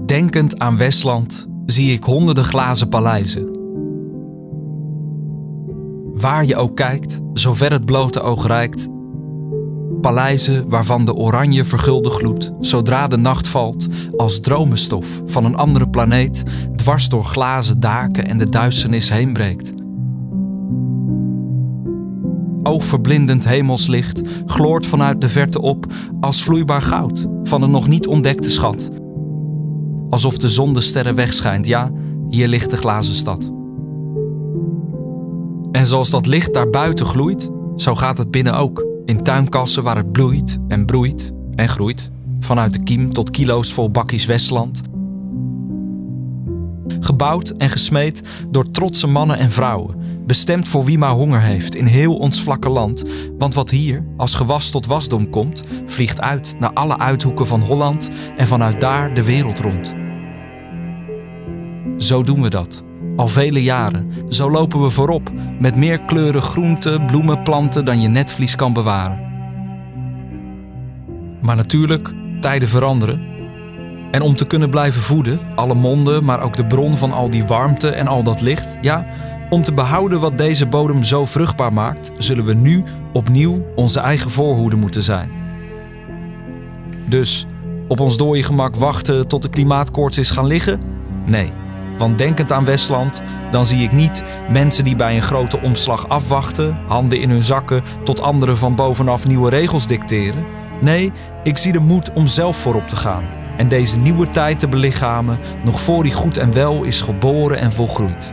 Denkend aan Westland zie ik honderden glazen paleizen. Waar je ook kijkt, zover het blote oog reikt. Paleizen waarvan de oranje vergulde gloed, zodra de nacht valt, als dromenstof van een andere planeet, dwars door glazen daken en de duisternis heen breekt. Oogverblindend hemelslicht gloort vanuit de verte op als vloeibaar goud van een nog niet ontdekte schat. Alsof de zon de sterren wegschijnt, ja, hier ligt de glazen stad. En zoals dat licht daarbuiten gloeit, zo gaat het binnen ook. In tuinkassen waar het bloeit en broeit en groeit. Vanuit de kiem tot kilo's vol bakkies Westland. Gebouwd en gesmeed door trotse mannen en vrouwen. Bestemd voor wie maar honger heeft in heel ons vlakke land. Want wat hier als gewas tot wasdom komt, vliegt uit naar alle uithoeken van Holland en vanuit daar de wereld rond. Zo doen we dat. Al vele jaren. Zo lopen we voorop. Met meer kleuren groenten, bloemen, planten dan je netvlies kan bewaren. Maar natuurlijk, tijden veranderen. En om te kunnen blijven voeden, alle monden, maar ook de bron van al die warmte en al dat licht. Ja, om te behouden wat deze bodem zo vruchtbaar maakt, zullen we nu opnieuw onze eigen voorhoede moeten zijn. Dus, op ons dode gemak wachten tot de klimaatkoorts is gaan liggen? Nee. Want denkend aan Westland, dan zie ik niet mensen die bij een grote omslag afwachten, handen in hun zakken, tot anderen van bovenaf nieuwe regels dicteren. Nee, ik zie de moed om zelf voorop te gaan en deze nieuwe tijd te belichamen, nog voor die goed en wel is geboren en volgroeid.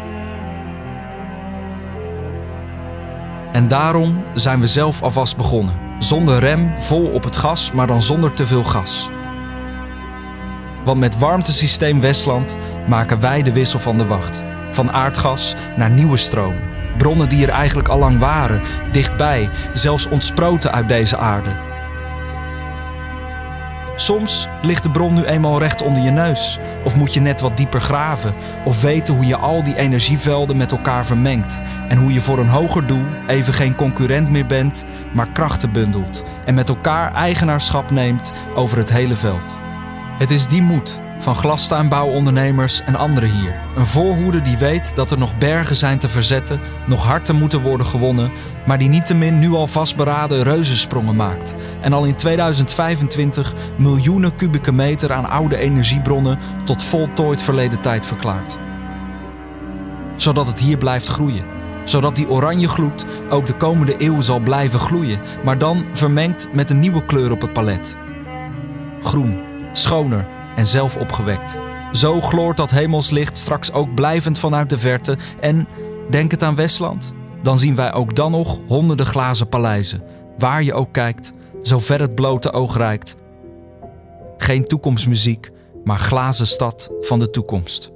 En daarom zijn we zelf alvast begonnen. Zonder rem, vol op het gas, maar dan zonder te veel gas. Want met warmtesysteem Westland maken wij de wissel van de wacht. Van aardgas naar nieuwe stromen. Bronnen die er eigenlijk al lang waren, dichtbij, zelfs ontsproten uit deze aarde. Soms ligt de bron nu eenmaal recht onder je neus. Of moet je net wat dieper graven. Of weten hoe je al die energievelden met elkaar vermengt. En hoe je voor een hoger doel even geen concurrent meer bent, maar krachten bundelt. En met elkaar eigenaarschap neemt over het hele veld. Het is die moed van glastuinbouwondernemers en anderen hier. Een voorhoede die weet dat er nog bergen zijn te verzetten, nog harten moeten worden gewonnen, maar die niettemin nu al vastberaden reuzensprongen maakt. En al in 2025 miljoenen kubieke meter aan oude energiebronnen tot voltooid verleden tijd verklaart. Zodat het hier blijft groeien. Zodat die oranje gloed ook de komende eeuw zal blijven gloeien, maar dan vermengd met een nieuwe kleur op het palet. Groen. Schoner en zelf opgewekt. Zo gloort dat hemelslicht straks ook blijvend vanuit de verte en, denkend aan Westland, dan zien wij ook dan nog honderden glazen paleizen. Waar je ook kijkt, zover het blote oog reikt. Geen toekomstmuziek, maar glazen stad van de toekomst.